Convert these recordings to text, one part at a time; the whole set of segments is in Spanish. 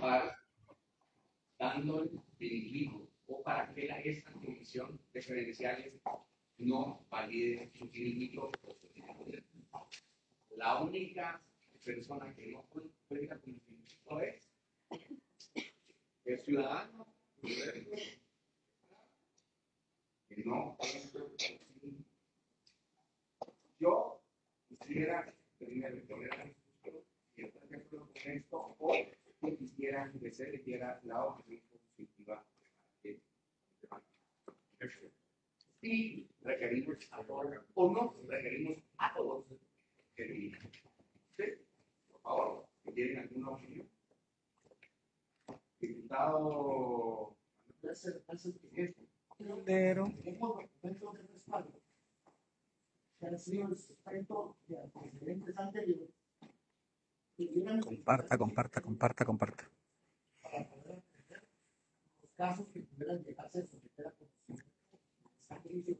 para dando el directivo o para que esta comisión de credenciales no valide su directivo o su directivo. La única persona que no puede ir a directivo es el ciudadano que no. Yo quisiera primero poner y por ejemplo con esto o que quisiera que se le diera la opción positiva y requerimos a todos o no requerimos a todos que dirijan. ¿Sí? Por favor, si tienen alguna opinión. Diputado Pero tenemos documentos de respaldo que han sido el sustento de antecedentes anteriores. comparta. Para poder atender los casos que pudieran llegarse a someter a comisión. Esta crisis.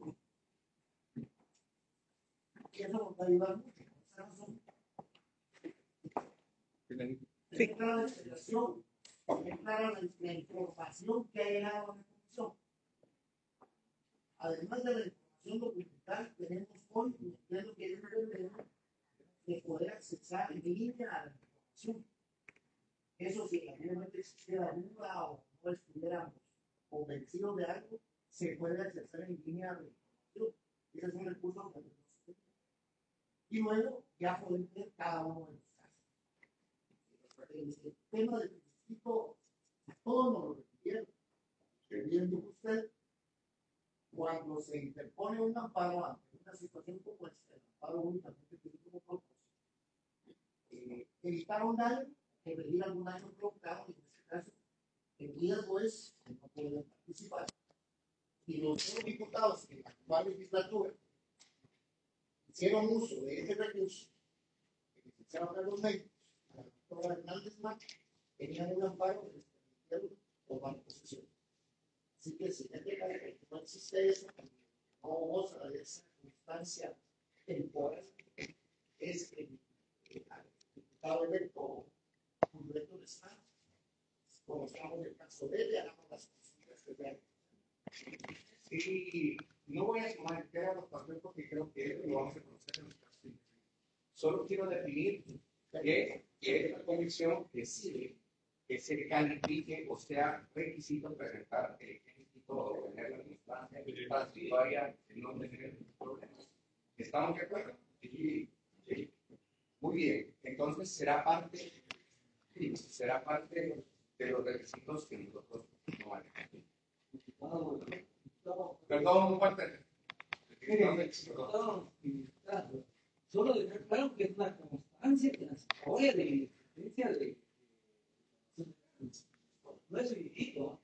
Y eso nos va a ayudar mucho. Por esa razón. Sí. Clara la explicación, clara la información que ha llegado a la comisión. Además de la información documental, tenemos hoy, entiendo que es el tema de poder accesar en línea a la información. Eso si realmente existiera duda o no estuviéramos convencidos de algo, se puede accesar en línea a la información. Ese es un recurso que tenemos. Y luego ya podemos ver cada uno de los casos. El tema del principio, todos nos lo repitieron. Que bien dijo usted, cuando se interpone un amparo ante una situación como esta, el amparo únicamente tiene como propósito evitar un daño, prevenir algún daño provocado, en este caso, el riesgo es que no puedan participar. Y los dos diputados que en la actual legislatura hicieron uso de ese recurso, que licenciaron Carlos Méndez, a la doctora Hernández Mata, tenían un amparo que les permitieron tomar posesión. Así que si no existe eso, no goza de esa constancia temporal, es que el diputado electo completo de Estado, conozcamos el caso de él y hagamos las cosas que vean. Y no voy a someter a los papeles porque creo que lo vamos a conocer en los casos. Solo quiero definir que es la comisión que sigue que se califique o sea requisito presentar el ejército o tener la instancia para que todavía no tener problemas. ¿Estamos de acuerdo? Sí. Sí. Muy bien. Entonces será parte de los requisitos que nosotros no manejamos. Perdón, Walter. Solo dejar claro que es una constancia que la historia de existencia de no es ridículo.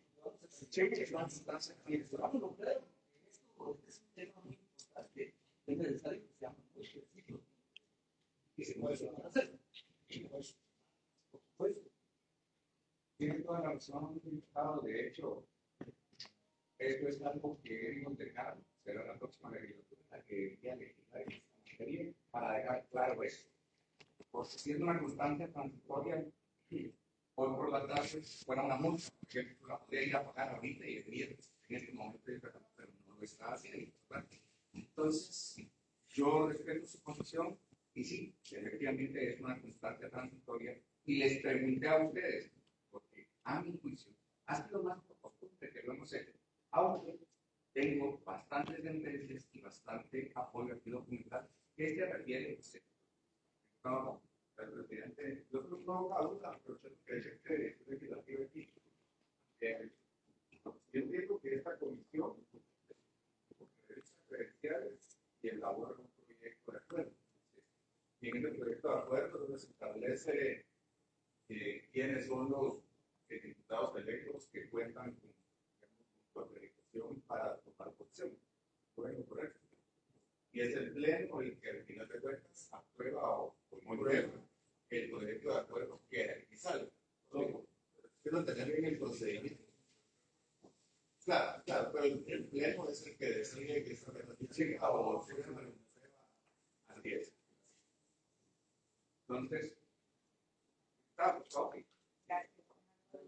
Vámonos, claro. Esto es un tema muy importante. Es necesario que seamos muy específicos. Y se puede hacer. Por supuesto. Tiene toda la razón, diputado. De hecho, esto es algo que queremos dejar. Será la próxima legislatura la que ya legislar esta materia para dejar claro eso. Porque si es una constancia transitoria, hoy por la tarde fuera una multa, porque la podría ir a pagar ahorita y el viernes, en este momento, pero no lo está haciendo. ¿Verdad? Entonces, yo respeto su posición y sí, efectivamente es una constancia transitoria. Y les pregunté a ustedes, porque a mi juicio ha sido más profundo que lo hemos hecho, aunque tengo bastantes sentencias y bastante apoyo aquí documental que se refiere a el presidente, yo creo que no ha duda, pero que es legislativo aquí. Yo entiendo que esta comisión, por derechos credenciales, y elabora un proyecto de acuerdo. Y en el proyecto de acuerdo donde se establece quiénes son los diputados electos que cuentan con acreditación para tomar posición. Bueno, correcto. Y es el pleno el que al final de cuentas aprueba o no aprueba el proyecto de acuerdo que salga. Quiero tener bien el procedimiento. Claro, pero el pleno es el que decide que esa ratificación o se aprueba. Así es. Entonces, estamos, ok.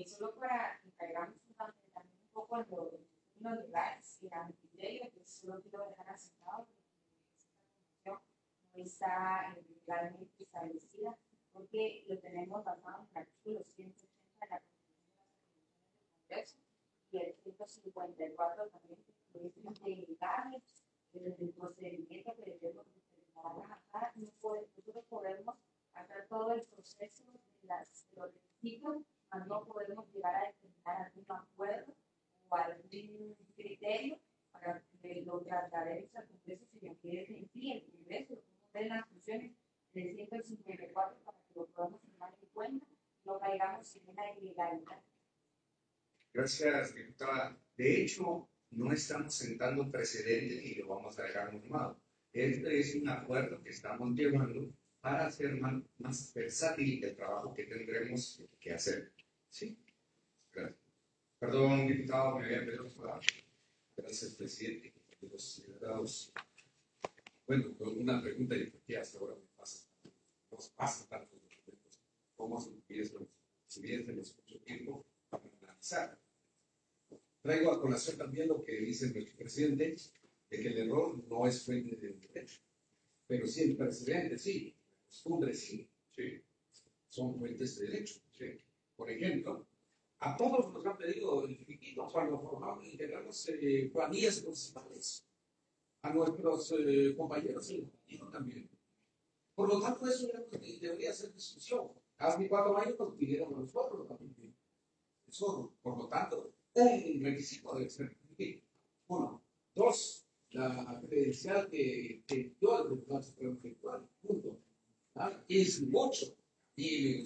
Solo para que caigamos también un poco en los legales y a mi criterio, que solo quiero dejar asentado que esta convención no está legalmente establecida, porque lo tenemos basado en el artículo 180 de la Constitución del Congreso y el 154 también, que es ilegales, el procedimiento que debemos trabajar. Nosotros podemos hacer todo el proceso de los requisitos, mas no podemos llegar a determinar algún acuerdo o algún criterio para que lo trataremos al Congreso, sino que es en sí el Congreso, como ven las funciones del 154 para que lo podamos tomar en cuenta y no caigamos en una ilegalidad. Gracias, diputada. De hecho, no estamos sentando un precedente y lo vamos a dejar normado. Este es un acuerdo que estamos llevando para hacer más versátil el trabajo que tendremos que hacer. Sí. Gracias. Perdón, diputado, me había pedido la palabra. Gracias, presidente. Los diputados. Bueno, con una pregunta y por qué hasta ahora nos pasa tantos documentos. ¿Cómo se hubiésemos mucho tiempo para analizar? Traigo a colación también lo que dice nuestro presidente, de que el error no es fuente del derecho. Pero sí, el precedente, sí. La costumbre, sí. Sí. Son fuentes de derecho. Sí. Por ejemplo, a todos nos han pedido el finiquito cuando integramos planillas municipales. A nuestros compañeros y compañeros también. Por lo tanto, eso debería ser discusión. Hace 4 años nos pidieron a nosotros también. Eso, por lo tanto, un requisito debe ser. Uno. 2. La credencial que dio el Tribunal Supremo Electoral. Punto. Es mucho. Y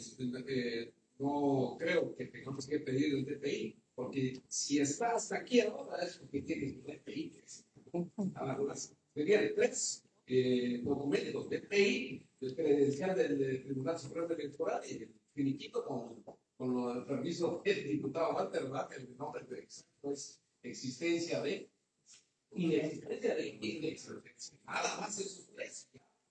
no creo que tengamos que pedir el DPI, porque si está hasta aquí ahora es porque tiene el DPI. Serían 3 documentos: DPI, el credencial del Tribunal Supremo Electoral y el finiquito con el permiso del diputado Walter Vaca, el nombre de exacto es existencia de inexistencia de inexistencia. Nada más esos 3.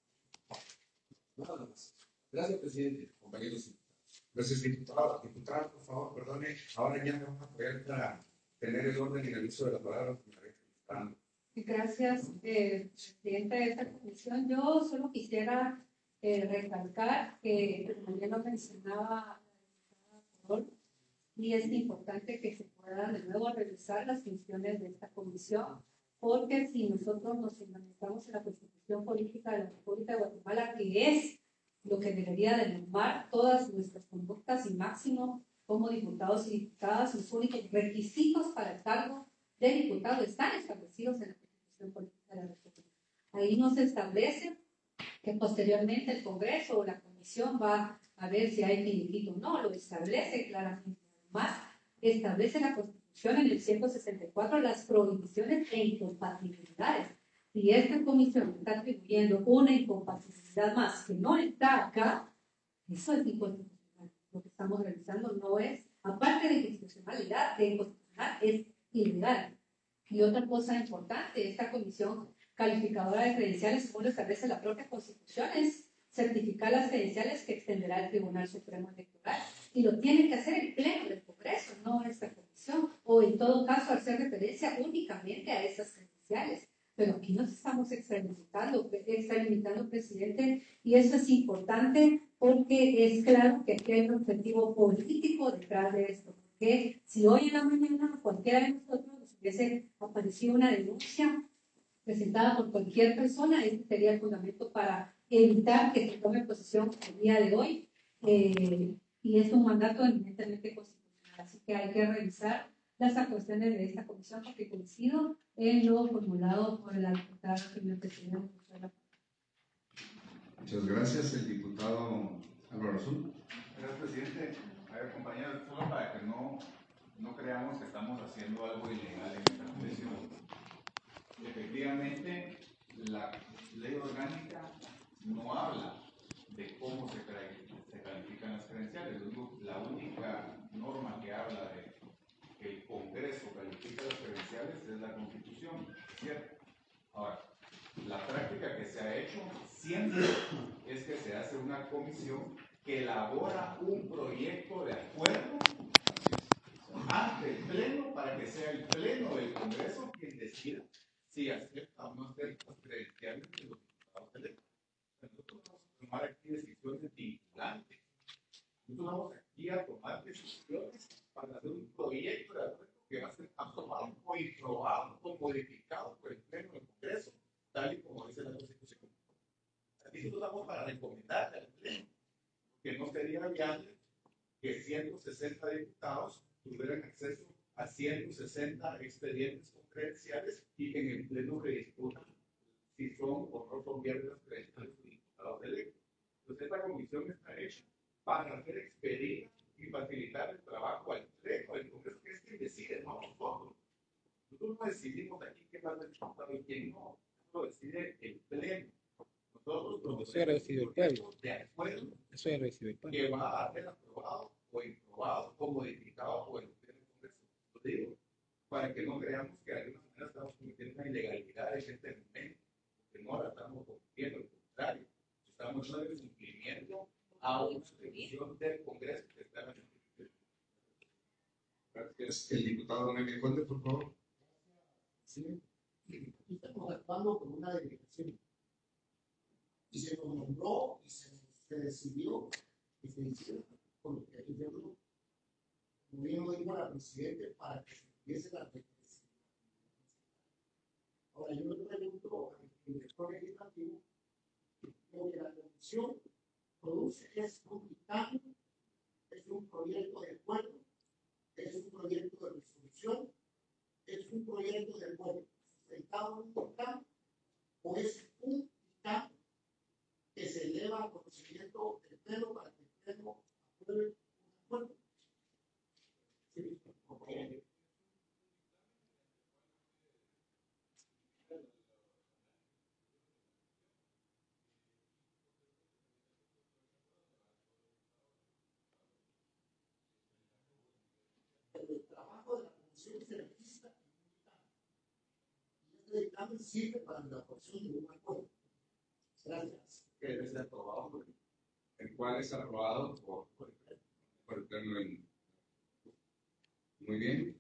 Nada más. Gracias, presidente. Compañeros. Gracias, diputado. Diputado, por favor, perdone. Ahora ya me vamos a poder para tener el orden y el uso de la palabra. Gracias, presidente de esta comisión. Yo solo quisiera recalcar que también lo mencionaba la diputada, y es importante que se puedan de nuevo revisar las funciones de esta comisión, porque si nosotros nos fundamentamos en la Constitución Política de la República de Guatemala, que es lo que debería de normar todas nuestras conductas y máximo como diputados y diputadas, los únicos requisitos para el cargo de diputado están establecidos en la Constitución Política de la República. Ahí no se establece que posteriormente el Congreso o la Comisión va a ver si hay finiquito o no, lo establece claramente. Además, establece la Constitución en el 164 las prohibiciones e incompatibilidades. Si esta comisión está atribuyendo una incompatibilidad más que no está acá, eso es inconstitucional. Lo que estamos realizando no es, aparte de inconstitucionalidad, de inconstitucional, es ilegal. Y otra cosa importante, esta comisión calificadora de credenciales, según lo establece la propia Constitución, es certificar las credenciales que extenderá el Tribunal Supremo Electoral. Y lo tiene que hacer el Pleno del Congreso, no esta comisión, o en todo caso hacer referencia únicamente a esas credenciales. Pero aquí nos estamos extralimitando, presidente, y eso es importante porque es claro que aquí hay un objetivo político detrás de esto. Porque si hoy en la mañana cualquiera de nosotros nos hubiese aparecido una denuncia presentada por cualquier persona, este sería el fundamento para evitar que se tome posesión el día de hoy. Y es un mandato eminentemente constitucional. Así que hay que revisar las actuaciones de esta comisión, porque coincido en lo formulado por la diputada que me precedió. Muchas gracias, el diputado Álvaro Azul. Gracias, presidente. A ver, compañeros, solo para que no creamos que estamos haciendo algo ilegal en esta comisión. Efectivamente, la ley orgánica no habla de cómo se califican las credenciales. La única norma que habla de que el Congreso califica las credenciales es la Constitución, ¿cierto? Ahora, la práctica que se ha hecho siempre es que se hace una comisión que elabora un proyecto de acuerdo ante el Pleno para que sea el Pleno del Congreso quien decida si acepta o no acepta las credenciales de los diputados electos. Nosotros vamos a tomar aquí decisiones vinculantes. Nosotros vamos aquí a tomar decisiones para hacer un proyecto de acuerdo que va a ser aprobado o improbado o modificado por el Pleno del Congreso, tal y como dice la Constitución. Nosotros vamos para recomendarle al Pleno que no sería viable que 160 diputados tuvieran acceso a 160 expedientes con credenciales y que en el Pleno se discutan si son o no son viables las credenciales de diputados electos. Entonces, esta comisión está hecha para hacer expedita y facilitar el trabajo al Pleno del Congreso, que es quien decide, no nosotros. Nosotros no decidimos aquí quién va a ser diputado y quién no. Eso lo decide el Pleno. Nosotros Eso ya lo decide el pueblo. de acuerdo Eso ya lo decide el pueblo. que va a ser aprobado o improbado o modificado por el Pleno del Congreso. Lo digo, para que no creamos que de alguna manera estamos cometiendo una ilegalidad en este momento, que no la estamos cometiendo, al contrario, estamos dando cumplimiento a una decisión del Congreso que está en el Gracias. El diputado Neme Conde, por favor. Sí. Estamos actuando con una delegación. Y se nos nombró y se decidió que se hiciera con lo que aquí tenemos, como bien lo dijo la presidenta, para que se empiece la represión. Ahora, yo le pregunto al director legislativo, lo que la comisión produce es un dictamen, es un proyecto de acuerdo, es un proyecto de resolución, es un proyecto de acuerdo sustentado en un dictamen, o es un dictamen que se eleva al conocimiento del Pleno para que el Pleno apruebe un acuerdo. Sí, okay. El trabajo de la comisión se registra en un dictamen. Y este dictamen sirve para la elaboración de un acuerdo. Gracias. Que debe ser aprobado, el cual es aprobado por el Pleno. Muy bien.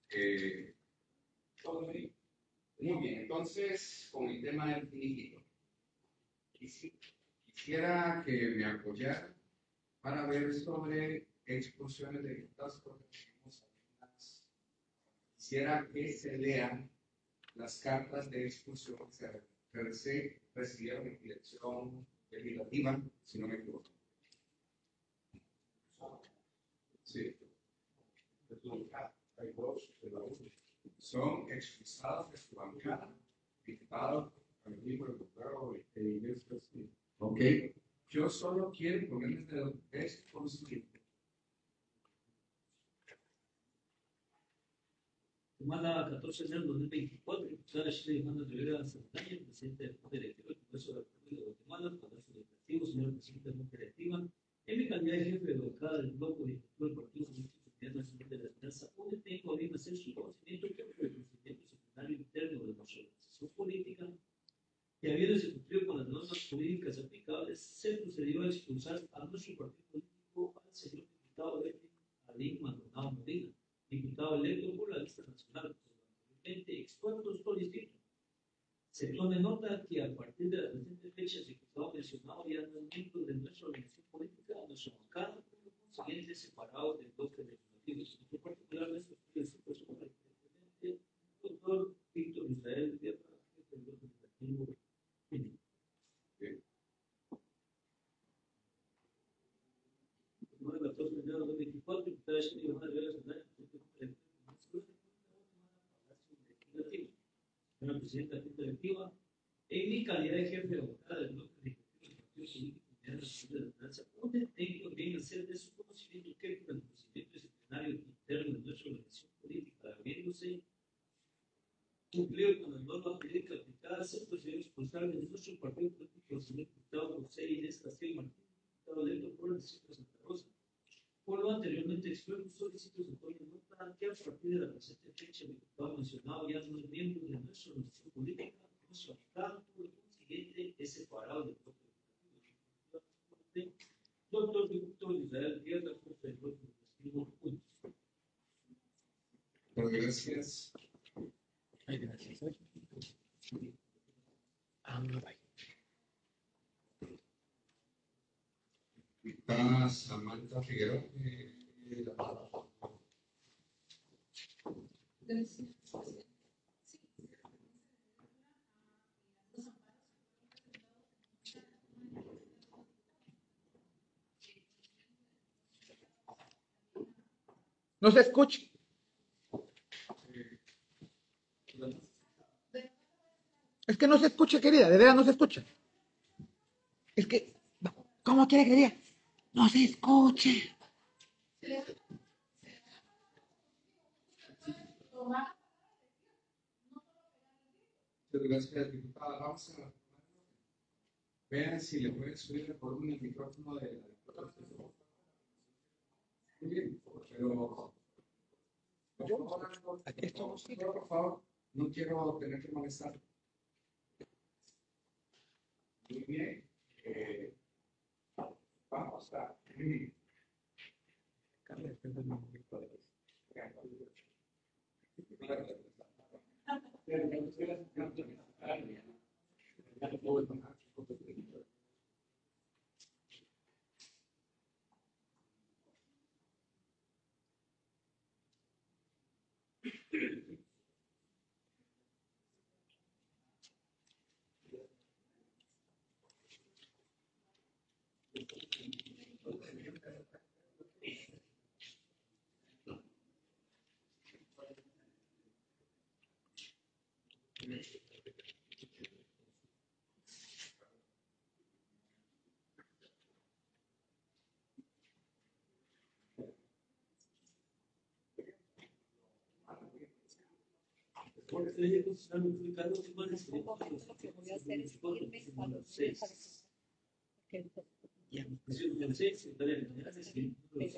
Todo bien. Muy bien, entonces, con el tema del finiquito, quisiera que me apoyara para ver sobre expulsiones de diputados, porque tenemos algunas. Quisiera que se lean las cartas de expulsión que se recibieron en dirección legislativa, si no me equivoco. Sí. Hay dos de la uno. Son expulsados de su bancada, diputados al mismo diputado Ok. Yo solo quiero ponerles de esto por lo siguiente. Semana 14 de enero de 2024, diputada Chile Yolanda Rivera Saldaña, presidente del Poder Directivo del Congreso de la República de Guatemala, Palacio Legislativo, señor presidente de la Junta Directiva, en mi calidad de jefe de bancada del bloque directivo del Partido Comunista Nacional de la Esperanza, UNE, tengo bien hacer su conocimiento que el procedimiento disciplinario interno de nuestra organización política, que habiéndose cumplido con las normas jurídicas aplicables, se procedió a expulsar a nuestro partido político al señor diputado Alim Maldonado Molina, diputado electo por la lista nacional, probablemente expuestos por distrito. Se tome nota que a partir de la presente fecha, el diputado mencionado ya no es miembro de nuestra organización política, nuestra bancada, por lo consiguiente, separado del bloque legislativo. En particular, nuestro presupuesto para el presidente, el doctor Víctor Israel Guerra, jefe del bloque legislativo. El 14 de enero de 2024, diputada Chile Yolanda Rivera Saldaña, señora presidenta de la Junta Directiva, en mi calidad de jefe de bancada del bloque legislativo del Partido Político de la Nación de la Esperanza, tengo bien hacer de su conocimiento que por el procedimiento disciplinario interno de nuestra organización política, habiéndose cumplido con las normas jurídicas aplicadas, se procedió a expulsar de nuestro partido político al señor diputado José Inés Castillo Martín, diputado electo por el distrito de Santa Rosa. Por lo anteriormente expuesto, solicito su apoyo en nota que a partir de la presente fecha, el diputado mencionado ya no es miembro de nuestra organización política, nuestro abogado, por lo consiguiente, es separado del bloque legislativo. Doctor Víctor Israel Guerra, jefe del bloque legislativo. Gracias. Ay, gracias. Bye. Está Samantha Figueroa. La palabra. No se escucha. Es que no se escucha, querida, de veras no se escucha. Es que, ¿cómo quiere que diga? No se escuche. Gracias, diputada. Vamos a vean si le pueden subir el volumen el micrófono de la diputada. Muy bien, pero por favor, no quiero tener que molestar. Muy bien. Vamos a. Porque la ley constitucional modificada no se puede escribir. Lo que voy a hacer es irme a los libros para que Secretaría de General de Escribir,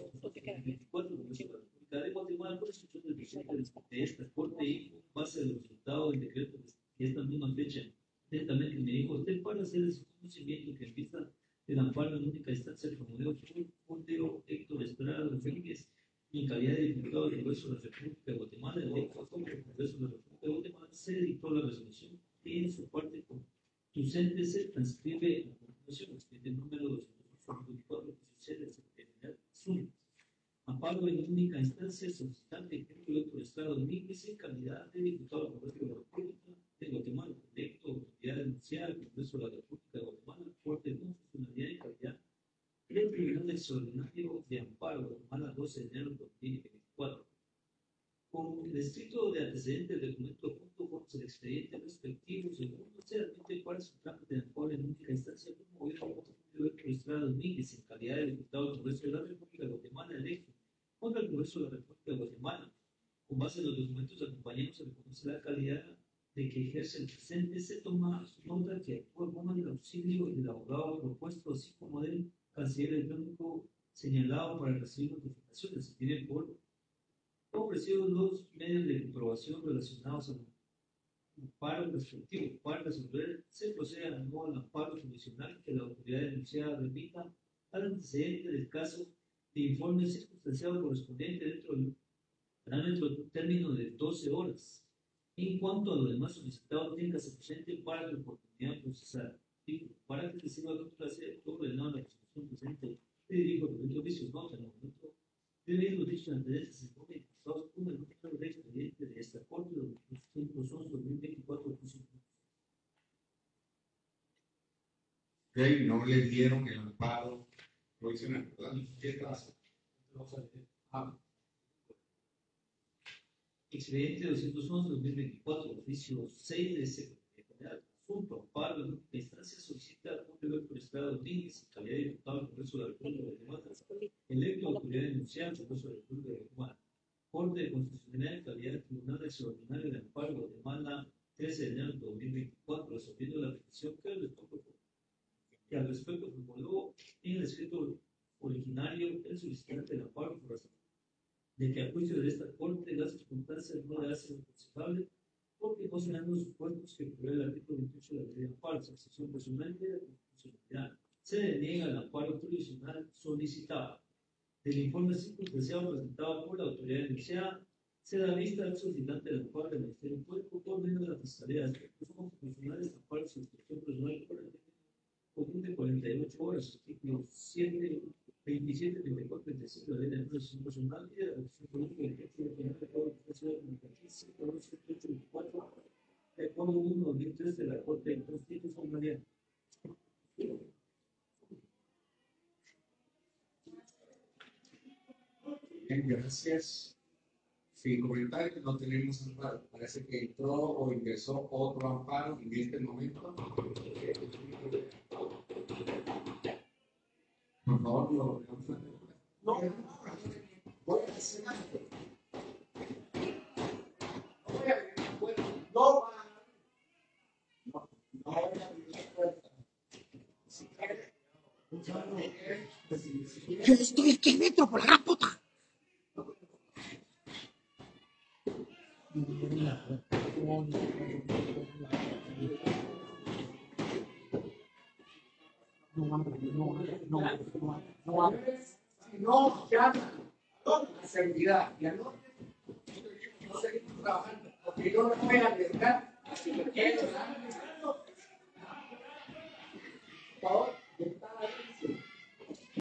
24 de la República de Guatemala, por instrucción del presidente de esta Corte y con base a los resultados del decreto que esta misma fecha, atentamente me dijo usted para hacer su conocimiento que en vista del amparo en única instancia promovido por Montero Héctor Estrada Rodríguez en calidad de diputado del Congreso de la República de Guatemala, electo como el Congreso de la República de Guatemala, se dictó la resolución y en su parte conducente se transcribe a continuación el expediente número 224 que sucede al Secretaría Azul. Amparo en única instancia solicitante Héctor Estrada Domínguez en calidad de diputado del Congreso de la República de Guatemala, electo autoridad denunciada al Congreso de la República de Guatemala, Corte de Constitucionalidad y Calidad del Tribunal Extraordinario de Amparo, Guatemala, 12 de enero de 2024. Con el escrito de antecedentes del documento junto con el expediente respectivo, según se admite cuál es su trámite de amparo en única instancia, promovido por Héctor Estrada Domínguez en calidad de diputado del Congreso de la República de Guatemala, electo contra el Congreso de la República de Guatemala. Con base en los documentos acompañados se reconoce la calidad de que ejerce el presente, se toma nota que actúa como el auxilio del abogado propuesto, así como del canciller electrónico señalado para recibir notificaciones. Se tienen por ofrecido los medios de comprobación relacionados al amparo respectivo. Para resolver, se procede a nuevo al amparo condicional que la autoridad denunciada remita al antecedente del caso de informe circunstanciado correspondiente dentro del parámetro de término de 12 horas. En cuanto a lo demás solicitado, tenga se presente para la oportunidad de procesar. Para que se sirva contra el ordenado la resolución presente, le dirijo los oficios, nota en el momento de los dichos antecedentes se enfocan interesados con el número de expediente de esta Corte, los 211-2024. Ok, no le dieron el amparo provisional, ¿verdad? ¿Qué pasa? Expediente 211-2024, oficio 6 de Secretaría General. Asunto, amparo en única instancia solicita a Héctor Estrada Domínguez, en calidad de diputado del Congreso de la República de Guatemala, electo autoridad denunciada al Congreso de la República de Guatemala. Corte de Constitucionalidad en calidad de Tribunal Extraordinario de Amparo Guatemala, 13 de enero de 2024, resolviendo la petición que al respecto formuló en el escrito originario el solicitante del amparo por razón de que a juicio de esta Corte las circunstancias no le hacen aconsejable porque no se dan los supuestos que prevé el artículo 28 de la ley de amparo, sección personal de la constitucionalidad. Se deniega el amparo provisional solicitado. Del informe circunstanciado presentado por la autoridad denunciada, se da vista al solicitante del cual del Ministerio Público por medio de la Fiscalía de Recursos Constitucionales, la cual su instrucción personal común de 48 horas, artículo 7, 27, 34, 35 de la Ley de Recursos Personal y de la Constitución Política y de General de Código de Ciudad de 24, de Código 1, 2003 de la Corte de Constitucionalidad. Bien, gracias. Sin comentarios, no tenemos amparo. Parece que entró o ingresó otro amparo en este momento. Por favor, lo vamos a hacer. No, voy a decir algo. No voy a abrir la puerta. Si quiere, Yo estoy aquí dentro por la gran puta. no llaman a seguridad y no seguimos trabajando, porque yo no voy a arriesgar a que me quede